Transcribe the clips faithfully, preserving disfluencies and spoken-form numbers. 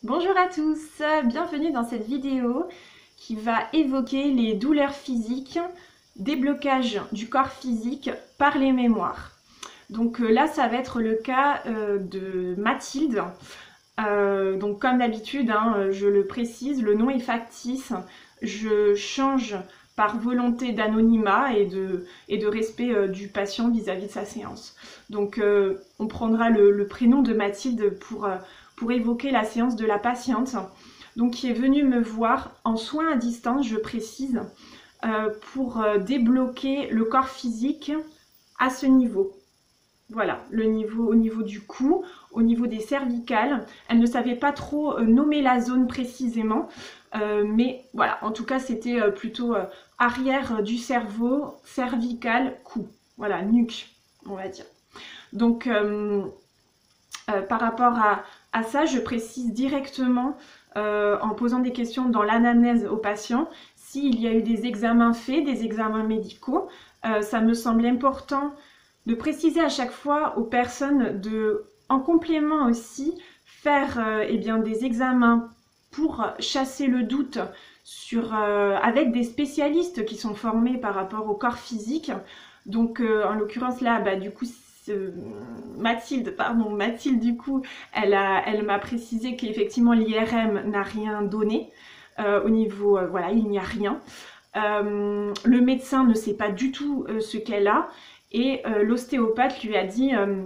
Bonjour à tous, bienvenue dans cette vidéo qui va évoquer les douleurs physiques, déblocage du corps physique par les mémoires. Donc euh, là, ça va être le cas euh, de Mathilde. Euh, donc comme d'habitude, hein, je le précise, le nom est factice. Je change par volonté d'anonymat et de, et de respect euh, du patient vis-à-vis de sa séance. Donc euh, on prendra le, le prénom de Mathilde pour, euh, pour évoquer la séance de la patiente, donc qui est venue me voir en soins à distance, je précise, euh, pour euh, débloquer le corps physique à ce niveau. Voilà, le niveau, au niveau du cou, au niveau des cervicales. Elle ne savait pas trop euh, nommer la zone précisément, euh, mais voilà, en tout cas, c'était euh, plutôt euh, arrière du cerveau, cervical, cou. Voilà, nuque, on va dire. Donc, euh, euh, par rapport à, à ça, je précise directement, euh, en posant des questions dans l'anamnèse au patient, s'il y a eu des examens faits, des examens médicaux. Euh, ça me semble important de préciser à chaque fois aux personnes de, en complément aussi, faire euh, eh bien, des examens pour chasser le doute sur, euh, avec des spécialistes qui sont formés par rapport au corps physique. Donc euh, en l'occurrence là, bah, du coup, euh, Mathilde, pardon, Mathilde du coup, elle a, elle m'a précisé qu'effectivement l'I R M n'a rien donné. Euh, au niveau, euh, voilà, il n'y a rien. Euh, le médecin ne sait pas du tout euh, ce qu'elle a. Et euh, l'ostéopathe lui a dit euh,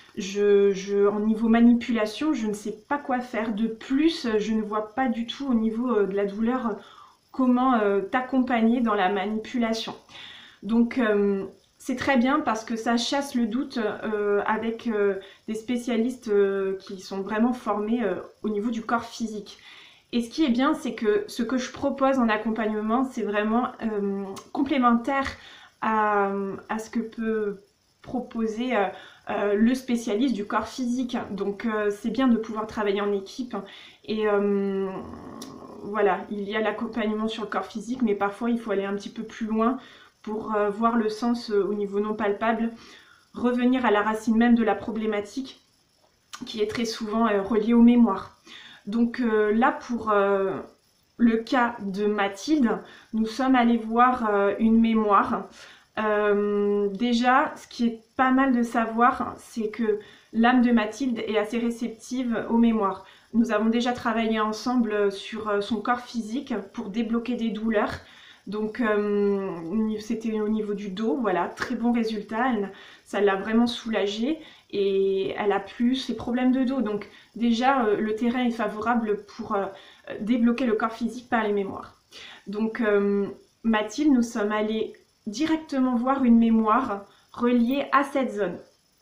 je, je, en niveau manipulation, je ne sais pas quoi faire. De plus, je ne vois pas du tout au niveau euh, de la douleur euh, comment euh, t'accompagner dans la manipulation. Donc, euh, c'est très bien parce que ça chasse le doute euh, avec euh, des spécialistes euh, qui sont vraiment formés euh, au niveau du corps physique. Et ce qui est bien, c'est que ce que je propose en accompagnement, c'est vraiment euh, complémentaire à, à ce que peut proposer euh, euh, le spécialiste du corps physique. Donc euh, c'est bien de pouvoir travailler en équipe. Et euh, voilà, il y a l'accompagnement sur le corps physique, mais parfois il faut aller un petit peu plus loin pour euh, voir le sens euh, au niveau non palpable, revenir à la racine même de la problématique qui est très souvent euh, reliée aux mémoires. Donc euh, là, pour euh, le cas de Mathilde, nous sommes allés voir euh, une mémoire. Euh, déjà, ce qui est pas mal de savoir, c'est que l'âme de Mathilde est assez réceptive aux mémoires. Nous avons déjà travaillé ensemble sur son corps physique pour débloquer des douleurs. Donc euh, c'était au niveau du dos, voilà, très bon résultat, elle, ça l'a vraiment soulagée et elle a plus ses problèmes de dos. Donc déjà euh, le terrain est favorable pour euh, débloquer le corps physique par les mémoires. Donc euh, Mathilde, nous sommes allés directement voir une mémoire reliée à cette zone.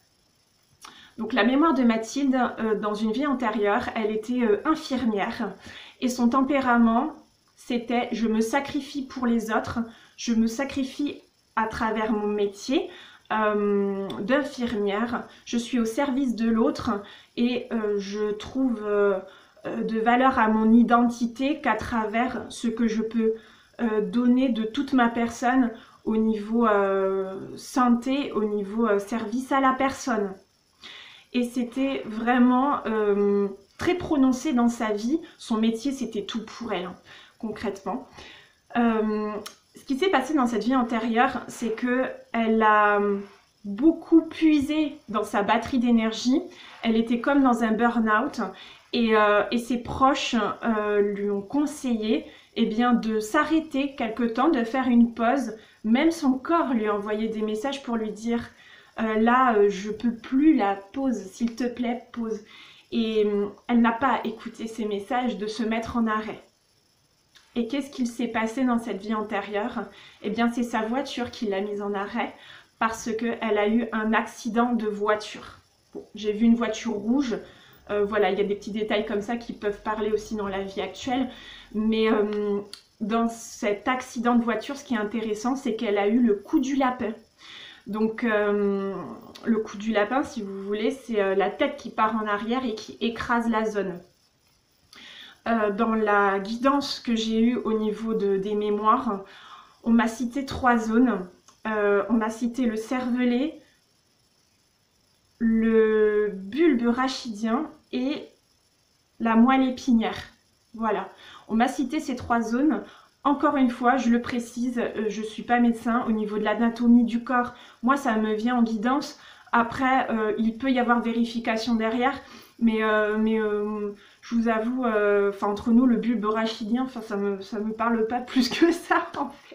Donc la mémoire de Mathilde, euh, dans une vie antérieure, elle était euh, infirmière et son tempérament, c'était « je me sacrifie pour les autres, je me sacrifie à travers mon métier euh, d'infirmière, je suis au service de l'autre et euh, je trouve euh, de valeur à mon identité qu'à travers ce que je peux euh, donner de toute ma personne au niveau euh, santé, au niveau euh, service à la personne. » Et c'était vraiment euh, très prononcé dans sa vie. Son métier, c'était tout pour elle, hein, concrètement. Euh, ce qui s'est passé dans cette vie antérieure, c'est qu'elle a beaucoup puisé dans sa batterie d'énergie. Elle était comme dans un burn-out. Et, euh, et ses proches euh, lui ont conseillé eh bien, de s'arrêter quelque temps, de faire une pause. Même son corps lui envoyait des messages pour lui dire euh, « Là, euh, je peux plus, la pause, s'il te plaît, pause ». Et euh, elle n'a pas écouté ces messages de se mettre en arrêt. Et qu'est-ce qu'il s'est passé dans cette vie antérieure? Eh bien, c'est sa voiture qui l'a mise en arrêt parce qu'elle a eu un accident de voiture. Bon, j'ai vu une voiture rouge. Euh, voilà, il y a des petits détails comme ça qui peuvent parler aussi dans la vie actuelle. Mais euh, dans cet accident de voiture, ce qui est intéressant, c'est qu'elle a eu le coup du lapin. Donc, euh, le coup du lapin, si vous voulez, c'est euh, la tête qui part en arrière et qui écrase la zone. Euh, dans la guidance que j'ai eue au niveau de, des mémoires, on m'a cité trois zones. Euh, on m'a cité le cervelet, le bulbe rachidien et la moelle épinière. Voilà, on m'a cité ces trois zones. Encore une fois, je le précise, euh, je ne suis pas médecin. Au niveau de l'anatomie du corps, moi ça me vient en guidance. Après, euh, il peut y avoir vérification derrière, mais, euh, mais euh, je vous avoue, euh, entre nous, le bulbe rachidien, ça me, ça me parle pas plus que ça en fait.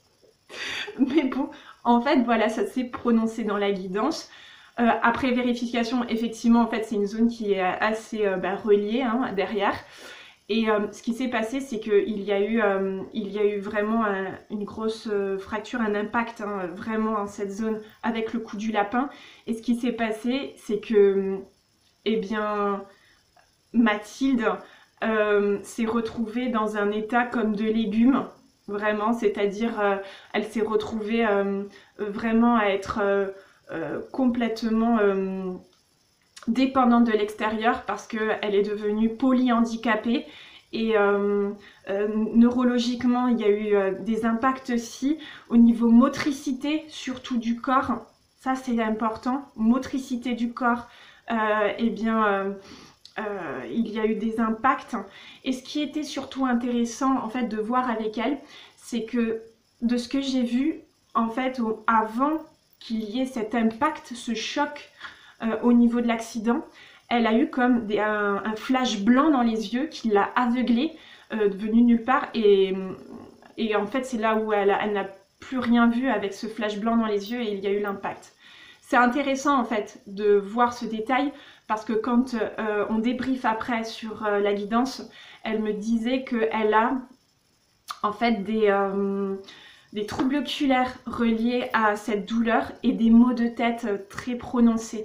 Mais bon, en fait, voilà, ça s'est prononcé dans la guidance. Euh, après vérification, effectivement, en fait, c'est une zone qui est assez euh, bah, reliée hein, derrière. Et euh, ce qui s'est passé, c'est qu'il y a eu, euh, il y a eu vraiment un, une grosse euh, fracture, un impact hein, vraiment dans cette zone avec le coup du lapin. Et ce qui s'est passé, c'est que, eh bien, Mathilde euh, s'est retrouvée dans un état comme de légume, vraiment, c'est-à-dire euh, elle s'est retrouvée euh, vraiment à être euh, euh, complètement euh, dépendante de l'extérieur parce qu'elle est devenue polyhandicapée. Et euh, euh, neurologiquement, il y a eu euh, des impacts aussi au niveau motricité, surtout du corps. Ça, c'est important. Motricité du corps, euh, eh bien, euh, euh, il y a eu des impacts. Et ce qui était surtout intéressant, en fait, de voir avec elle, c'est que de ce que j'ai vu, en fait, au, avant qu'il y ait cet impact, ce choc euh, au niveau de l'accident, elle a eu comme des, un, un flash blanc dans les yeux qui l'a aveuglée, euh, venu nulle part. Et, et en fait, c'est là où elle, elle n'a plus rien vu avec ce flash blanc dans les yeux et il y a eu l'impact. C'est intéressant en fait de voir ce détail parce que quand euh, on débriefe après sur euh, la guidance, elle me disait qu'elle a en fait des, euh, des troubles oculaires reliés à cette douleur et des maux de tête très prononcés.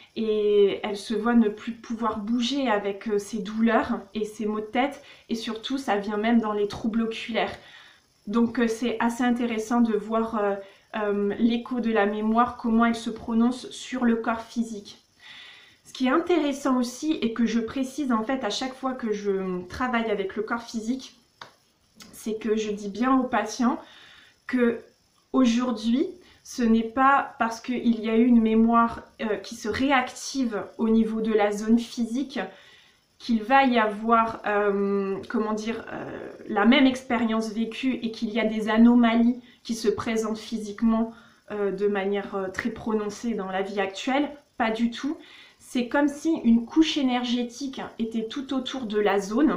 Et elle se voit ne plus pouvoir bouger avec ses douleurs et ses maux de tête, et surtout ça vient même dans les troubles oculaires. Donc c'est assez intéressant de voir euh, euh, l'écho de la mémoire, comment elle se prononce sur le corps physique. Ce qui est intéressant aussi, et que je précise en fait à chaque fois que je travaille avec le corps physique, c'est que je dis bien aux patients que aujourd'hui, ce n'est pas parce qu'il y a eu une mémoire euh, qui se réactive au niveau de la zone physique qu'il va y avoir, euh, comment dire, euh, la même expérience vécue et qu'il y a des anomalies qui se présentent physiquement euh, de manière euh, très prononcée dans la vie actuelle. Pas du tout. C'est comme si une couche énergétique était tout autour de la zone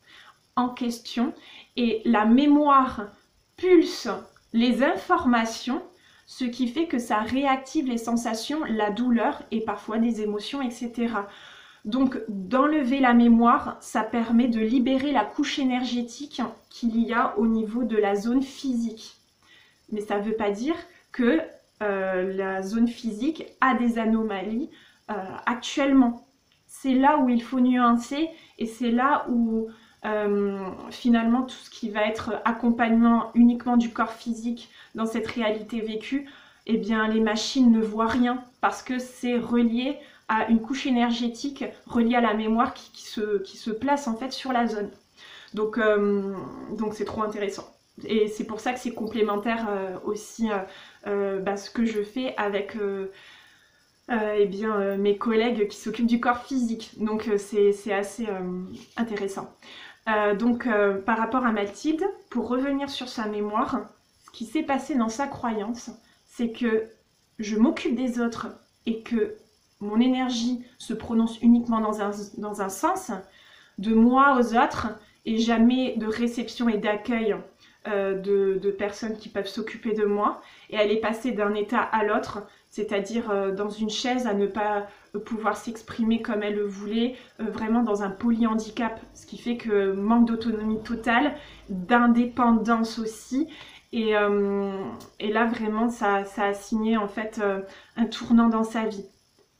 en question et la mémoire pulse les informations, ce qui fait que ça réactive les sensations, la douleur et parfois des émotions, et cetera. Donc d'enlever la mémoire, ça permet de libérer la couche énergétique qu'il y a au niveau de la zone physique. Mais ça ne veut pas dire que euh, la zone physique a des anomalies euh, actuellement. C'est là où il faut nuancer et c'est là où euh, finalement tout ce qui va être accompagnement uniquement du corps physique dans cette réalité vécue, eh bien les machines ne voient rien parce que c'est relié à une couche énergétique reliée à la mémoire qui, qui, se, qui se place en fait sur la zone. Donc euh, donc c'est trop intéressant. Et c'est pour ça que c'est complémentaire euh, aussi euh, euh, bah, ce que je fais avec euh, euh, eh bien, euh, mes collègues qui s'occupent du corps physique. Donc euh, c'est assez euh, intéressant. Euh, donc euh, par rapport à Mathilde, pour revenir sur sa mémoire, ce qui s'est passé dans sa croyance, c'est que je m'occupe des autres et que mon énergie se prononce uniquement dans un, dans un sens, de moi aux autres, et jamais de réception et d'accueil euh, de, de personnes qui peuvent s'occuper de moi. Et elle est passée d'un état à l'autre, c'est-à-dire euh, dans une chaise à ne pas euh, pouvoir s'exprimer comme elle le voulait, euh, vraiment dans un polyhandicap, ce qui fait que manque d'autonomie totale, d'indépendance aussi. Et, euh, et là vraiment ça, ça a signé en fait euh, un tournant dans sa vie.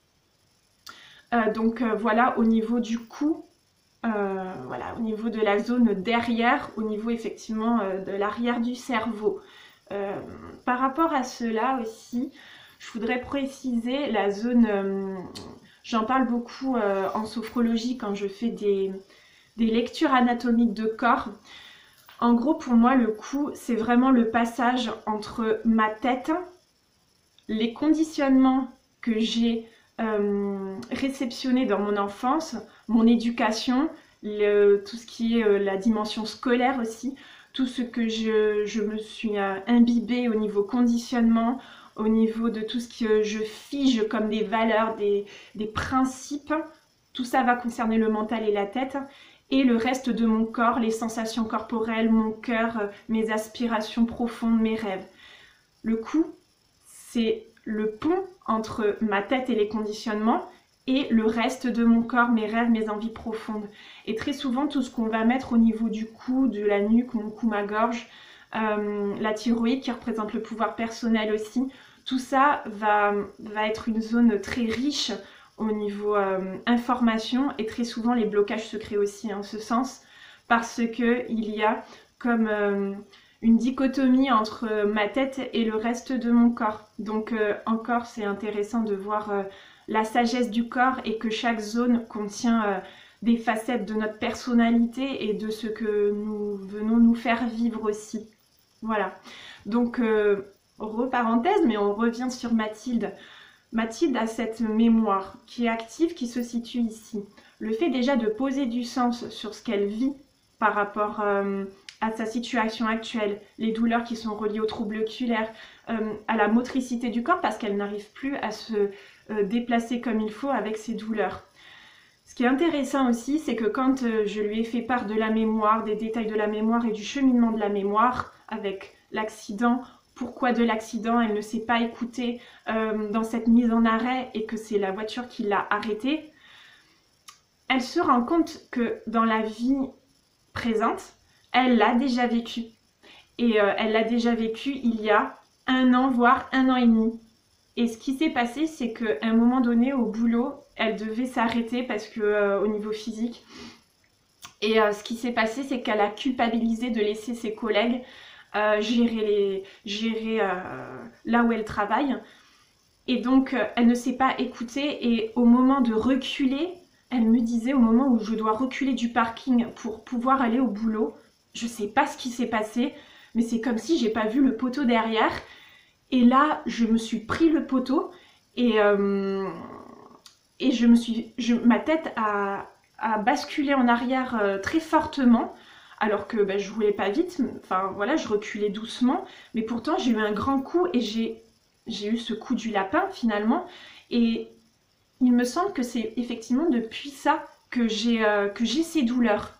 Euh, donc euh, voilà, au niveau du cou, euh, voilà, au niveau de la zone derrière, au niveau effectivement euh, de l'arrière du cerveau. Euh, par rapport à cela aussi, je voudrais préciser la zone, euh, j'en parle beaucoup euh, en sophrologie quand je fais des, des lectures anatomiques de corps. En gros, pour moi, le cou, c'est vraiment le passage entre ma tête, les conditionnements que j'ai Euh, réceptionné dans mon enfance, mon éducation, le, tout ce qui est euh, la dimension scolaire aussi, tout ce que je, je me suis euh, imbibée au niveau conditionnement, au niveau de tout ce que je fige comme des valeurs, des, des principes. Tout ça va concerner le mental et la tête. Et le reste de mon corps, les sensations corporelles, mon cœur, mes aspirations profondes, mes rêves. Le coup, c'est le pont entre ma tête et les conditionnements et le reste de mon corps, mes rêves, mes envies profondes. Et très souvent, tout ce qu'on va mettre au niveau du cou, de la nuque, mon cou, ma gorge, euh, la thyroïde qui représente le pouvoir personnel aussi, tout ça va, va être une zone très riche au niveau euh, information, et très souvent les blocages se créent aussi en ce sens, parce que il y a comme euh, une dichotomie entre ma tête et le reste de mon corps. Donc euh, encore, c'est intéressant de voir euh, la sagesse du corps, et que chaque zone contient euh, des facettes de notre personnalité et de ce que nous venons nous faire vivre aussi. Voilà. Donc, euh, reparenthèse, mais on revient sur Mathilde. Mathilde a cette mémoire qui est active, qui se situe ici. Le fait déjà de poser du sens sur ce qu'elle vit par rapport euh, à sa situation actuelle, les douleurs qui sont reliées aux troubles oculaires, euh, à la motricité du corps, parce qu'elle n'arrive plus à se euh, déplacer comme il faut avec ses douleurs. Ce qui est intéressant aussi, c'est que quand euh, je lui ai fait part de la mémoire, des détails de la mémoire et du cheminement de la mémoire, avec l'accident, pourquoi de l'accident, elle ne s'est pas écoutée euh, dans cette mise en arrêt, et que c'est la voiture qui l'a arrêtée, elle se rend compte que dans la vie présente, elle l'a déjà vécu. Et euh, elle l'a déjà vécu il y a un an, voire un an et demi. Et ce qui s'est passé, c'est qu'à un moment donné, au boulot, elle devait s'arrêter parce que euh, au niveau physique. Et euh, ce qui s'est passé, c'est qu'elle a culpabilisé de laisser ses collègues euh, gérer, les, gérer euh, là où elle travaille. Et donc, euh, elle ne s'est pas écoutée. Et au moment de reculer, elle me disait, au moment où je dois reculer du parking pour pouvoir aller au boulot, je ne sais pas ce qui s'est passé, mais c'est comme si j'ai pas vu le poteau derrière. Et là, je me suis pris le poteau, et, euh, et je me suis, je, ma tête a, a basculé en arrière euh, très fortement, alors que ben, je roulais pas vite, enfin voilà, je reculais doucement, mais pourtant j'ai eu un grand coup, et j'ai, j'ai eu ce coup du lapin finalement. Et il me semble que c'est effectivement depuis ça que j'ai euh, que j'ai ces douleurs.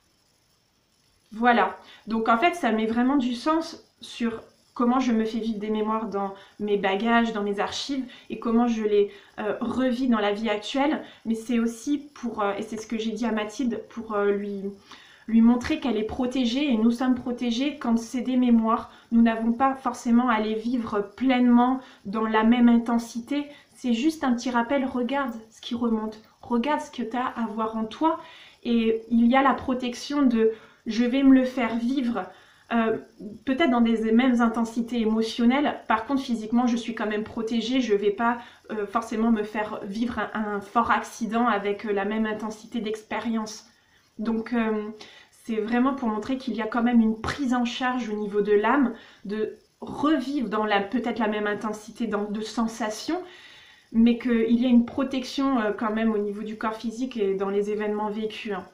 Voilà, donc en fait ça met vraiment du sens sur comment je me fais vivre des mémoires dans mes bagages, dans mes archives, et comment je les euh, revis dans la vie actuelle. Mais c'est aussi pour, euh, et c'est ce que j'ai dit à Mathilde, pour euh, lui, lui montrer qu'elle est protégée, et nous sommes protégés quand c'est des mémoires. Nous n'avons pas forcément à les vivre pleinement dans la même intensité. C'est juste un petit rappel, regarde ce qui remonte, regarde ce que tu as à voir en toi. Et il y a la protection de je vais me le faire vivre, euh, peut-être dans des mêmes intensités émotionnelles. Par contre, physiquement, je suis quand même protégée. Je ne vais pas euh, forcément me faire vivre un, un fort accident avec euh, la même intensité d'expérience. Donc, euh, c'est vraiment pour montrer qu'il y a quand même une prise en charge au niveau de l'âme, de revivre dans la, peut-être la même intensité dans, de sensations, mais qu'il y a une protection euh, quand même au niveau du corps physique et dans les événements vécus. Hein.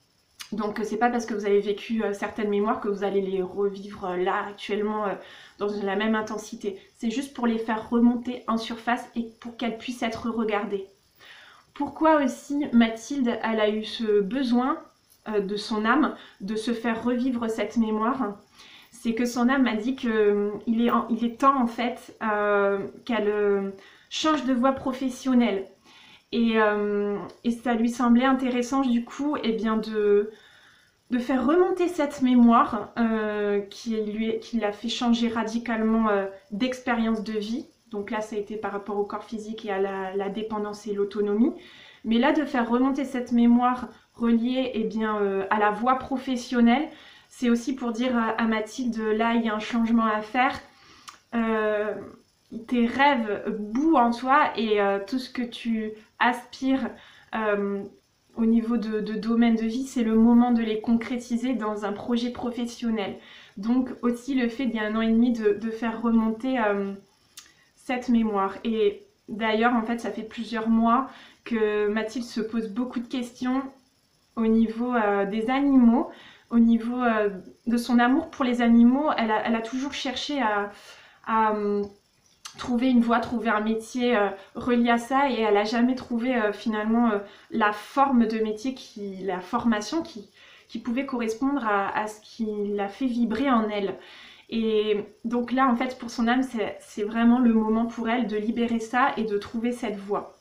Donc c'est pas parce que vous avez vécu euh, certaines mémoires que vous allez les revivre euh, là actuellement euh, dans la même intensité. C'est juste pour les faire remonter en surface et pour qu'elles puissent être regardées. Pourquoi aussi Mathilde, elle a eu ce besoin euh, de son âme de se faire revivre cette mémoire? C'est que son âme m'a dit qu'il euh, est, il est temps en fait euh, qu'elle euh, change de voie professionnelle. Et, euh, et ça lui semblait intéressant du coup eh bien de, de faire remonter cette mémoire euh, qui, lui, qui l'a fait changer radicalement euh, d'expérience de vie. Donc là ça a été par rapport au corps physique et à la, la dépendance et l'autonomie. Mais là de faire remonter cette mémoire reliée eh bien, euh, à la voie professionnelle, c'est aussi pour dire à, à Mathilde, là il y a un changement à faire. Euh, tes rêves bouent en toi, et euh, tout ce que tu aspires euh, au niveau de, de domaine de vie, c'est le moment de les concrétiser dans un projet professionnel. Donc aussi le fait d'il y a un an et demi de, de faire remonter euh, cette mémoire. Et d'ailleurs en fait ça fait plusieurs mois que Mathilde se pose beaucoup de questions au niveau euh, des animaux, au niveau euh, de son amour pour les animaux. Elle a, elle a toujours cherché à, à euh, trouver une voie, trouver un métier euh, relié à ça, et elle n'a jamais trouvé euh, finalement euh, la forme de métier, qui, la formation qui, qui pouvait correspondre à, à ce qui l'a fait vibrer en elle. Et donc là, en fait, pour son âme, c'est vraiment le moment pour elle de libérer ça et de trouver cette voie.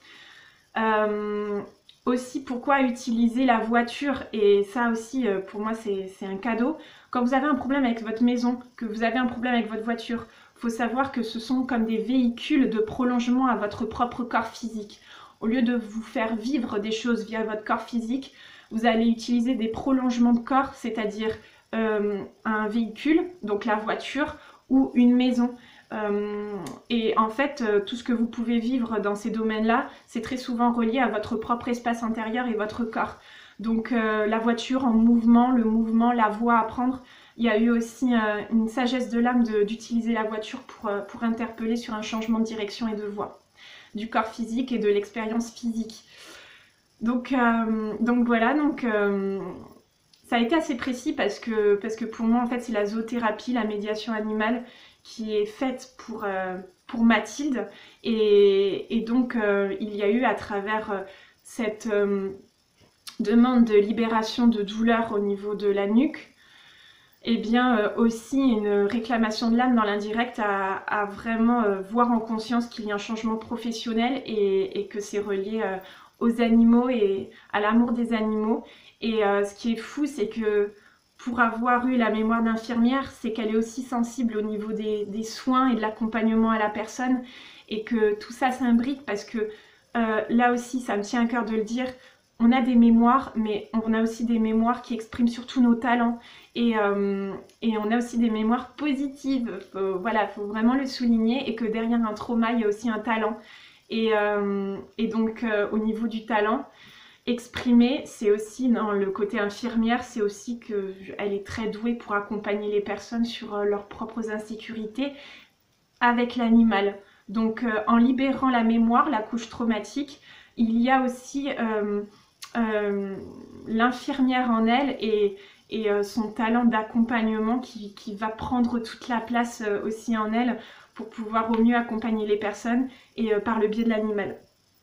Euh, aussi, pourquoi utiliser la voiture? Et ça aussi, pour moi, c'est un cadeau. Quand vous avez un problème avec votre maison, que vous avez un problème avec votre voiture, il faut savoir que ce sont comme des véhicules de prolongement à votre propre corps physique. Au lieu de vous faire vivre des choses via votre corps physique, vous allez utiliser des prolongements de corps, c'est-à-dire euh, un véhicule, donc la voiture, ou une maison. Euh, et en fait, euh, tout ce que vous pouvez vivre dans ces domaines-là, c'est très souvent relié à votre propre espace intérieur et votre corps. Donc euh, la voiture en mouvement, le mouvement, la voie à prendre. Il y a eu aussi euh, une sagesse de l'âme d'utiliser la voiture pour, euh, pour interpeller sur un changement de direction et de voie, du corps physique et de l'expérience physique. Donc, euh, donc voilà, donc, euh, ça a été assez précis parce que, parce que pour moi, en fait, c'est la zoothérapie, la médiation animale qui est faite pour, euh, pour Mathilde. Et, et donc, euh, il y a eu à travers euh, cette euh, demande de libération de douleur au niveau de la nuque, et eh bien euh, aussi une réclamation de l'âme dans l'indirect à, à vraiment euh, voir en conscience qu'il y a un changement professionnel et, et que c'est relié euh, aux animaux et à l'amour des animaux. Et euh, ce qui est fou, c'est que pour avoir eu la mémoire d'infirmière, c'est qu'elle est aussi sensible au niveau des, des soins et de l'accompagnement à la personne, et que tout ça s'imbrique parce que euh, là aussi, ça me tient à cœur de le dire, on a des mémoires, mais on a aussi des mémoires qui expriment surtout nos talents, et, euh, et on a aussi des mémoires positives. Faut, voilà, il faut vraiment le souligner, et que derrière un trauma, il y a aussi un talent. Et, euh, et donc, euh, au niveau du talent, exprimer, c'est aussi, dans le côté infirmière, c'est aussi qu'elle est très douée pour accompagner les personnes sur euh, leurs propres insécurités avec l'animal. Donc, euh, en libérant la mémoire, la couche traumatique, il y a aussi euh, euh, l'infirmière en elle et, et euh, son talent d'accompagnement qui, qui va prendre toute la place euh, aussi en elle pour pouvoir au mieux accompagner les personnes, et euh, par le biais de l'animal.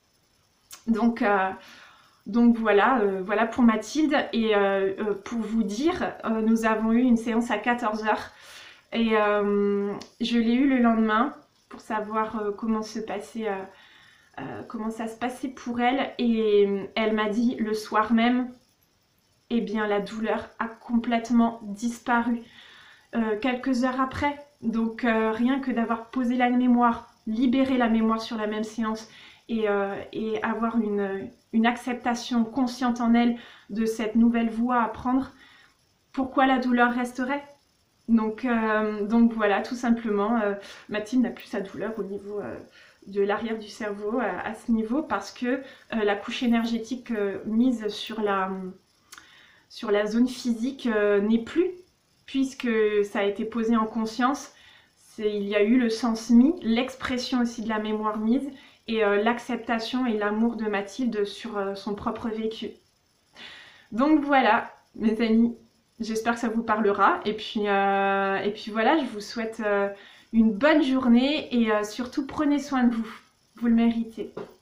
Donc, euh, donc voilà, euh, voilà pour Mathilde. Et euh, euh, pour vous dire, euh, nous avons eu une séance à quatorze heures, et euh, je l'ai eu le lendemain pour savoir euh, comment se passait... Euh, Euh, comment ça se passait pour elle, et euh, elle m'a dit le soir même, eh bien la douleur a complètement disparu euh, quelques heures après. Donc euh, rien que d'avoir posé la mémoire, libéré la mémoire sur la même séance, et, euh, et avoir une, une acceptation consciente en elle de cette nouvelle voie à prendre, pourquoi la douleur resterait? Donc, euh, donc voilà, tout simplement, euh, Mathilde n'a plus sa douleur au niveau euh, de l'arrière du cerveau à, à ce niveau, parce que euh, la couche énergétique euh, mise sur la, sur la zone physique euh, n'est plus, puisque ça a été posé en conscience. Il y a eu le sens mis, l'expression aussi de la mémoire mise, et euh, l'acceptation et l'amour de Mathilde sur euh, son propre vécu. Donc voilà, mes amis. J'espère que ça vous parlera, et puis, euh, et puis voilà, je vous souhaite euh, une bonne journée, et euh, surtout prenez soin de vous, vous le méritez.